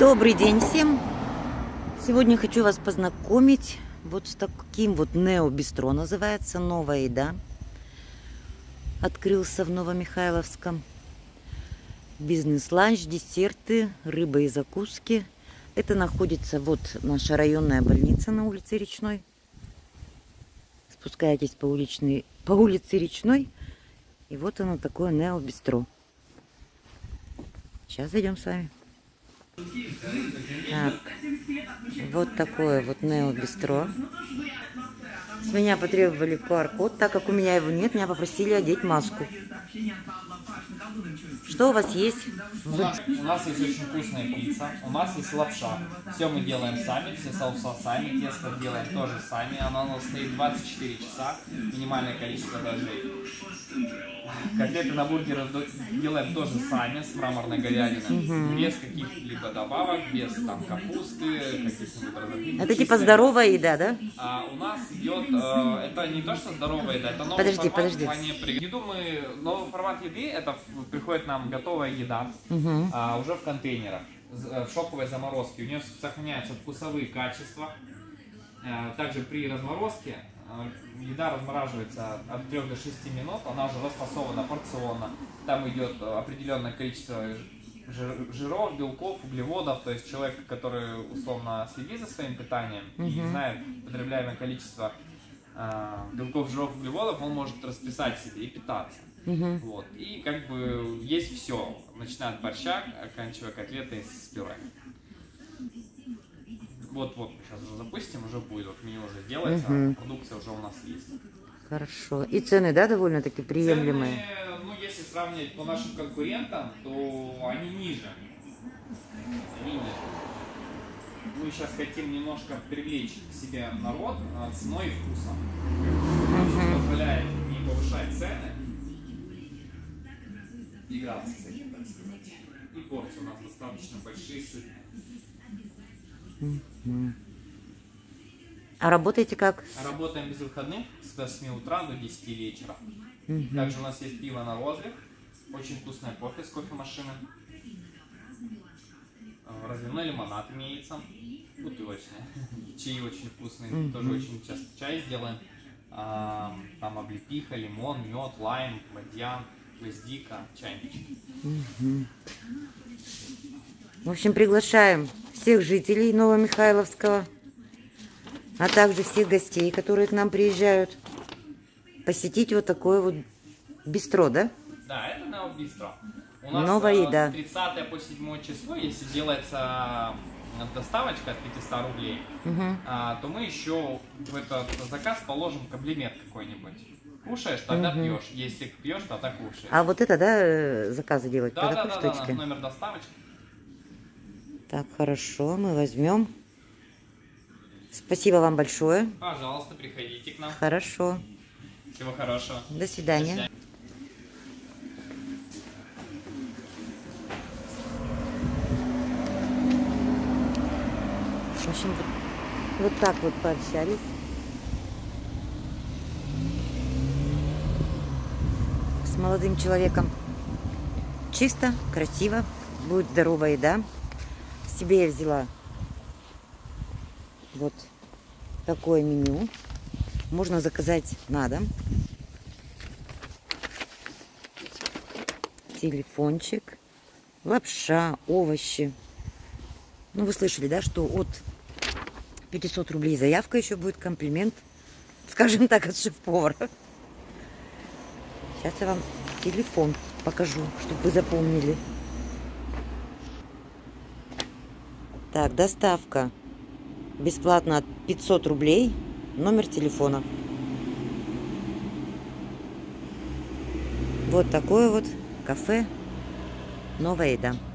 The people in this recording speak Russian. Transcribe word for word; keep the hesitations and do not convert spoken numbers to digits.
Добрый день всем! Сегодня хочу вас познакомить вот с таким вот Нео Бистро, называется, новая еда. Открылся в Новомихайловском. Бизнес-ланч, десерты, рыба и закуски. Это находится вот наша районная больница на улице Речной. Спускаетесь по, уличной, по улице Речной. И вот оно такое Нео Бистро. Сейчас зайдем с вами. Так, вот такое вот Нео Бистро. С меня потребовали ку ар код, так как у меня его нет, меня попросили одеть маску. Что у вас есть? У нас, у нас есть очень вкусная пицца, у нас есть лапша. Все мы делаем сами, все соуса сами, тесто делаем тоже сами. Оно у нас стоит двадцать четыре часа, минимальное количество дрожжей. Котлеты на бургеры делаем тоже сами, с мраморной говядиной, угу. Без каких-либо добавок, без там капусты, каких-нибудь разных. Это типа здоровая еда, да? А у нас идет, э, это не то, что здоровая еда, это новый подожди, формат. Подожди. При... Еду мы, новый формат еды, это приходит нам готовая еда, угу. а, уже в контейнерах, в шоковой заморозке. У нее сохраняются вкусовые качества. Также при разморозке еда размораживается от трёх до шести минут, она уже расфасована порционно. Там идет определенное количество жиров, белков, углеводов. То есть человек, который условно следит за своим питанием угу. и знает потребляемое количество белков, жиров, углеводов, он может расписать себе и питаться. Угу. Вот. И как бы есть все, начиная от борща, оканчивая котлетой с пюре. Вот-вот мы сейчас уже запустим, уже будет, вот меню уже делается, угу. продукция уже у нас есть. Хорошо. И цены, да, довольно-таки приемлемые? Цены, ну, если сравнивать по нашим конкурентам, то они ниже. Они ниже. Мы сейчас хотим немножко привлечь к себе народ ценой и вкусом. Угу. Что позволяет не повышать цены, играться с этим, так сказать. И порции у нас достаточно большие, сытные. А работаете как? Работаем без выходных с восьми утра до десяти вечера. Угу. Также у нас есть пиво на розлив, очень вкусное кофе с кофемашины. Разливной лимонад имеется, бутылочный. Чаи очень вкусные, угу. тоже очень часто чай сделаем. Там облепиха, лимон, мед, лайм, бадьян, гвоздика, чайничек. Угу. В общем, приглашаем всех жителей Новомихайловского, а также всех гостей, которые к нам приезжают, посетить вот такое вот бистро, да? Да, это Нео Бистро. У нас новая еда. С тридцатого по седьмое число, если делается доставочка от пятисот рублей, угу. а, то мы еще в этот заказ положим комплимент какой-нибудь. Кушаешь, тогда угу. пьешь. Если пьешь, тогда кушаешь. А вот это, да, заказы делать? Да, по да, такой да, штучке? да, номер доставочки. Так, хорошо, мы возьмем. Спасибо вам большое. Пожалуйста, приходите к нам. Хорошо. Всего хорошего. До свидания. До свидания. В общем, вот, вот так вот пообщались. С молодым человеком. Чисто, красиво, будет здоровая еда. Себе я взяла вот такое меню. Можно заказать на дом. Телефончик, лапша, овощи. Ну, вы слышали, да, что от пятисот рублей заявка, еще будет комплимент, скажем так, от шеф-повара. Сейчас я вам телефон покажу, чтобы вы запомнили. Так, доставка бесплатно от пятисот рублей, номер телефона. Вот такое вот кафе «Новая еда».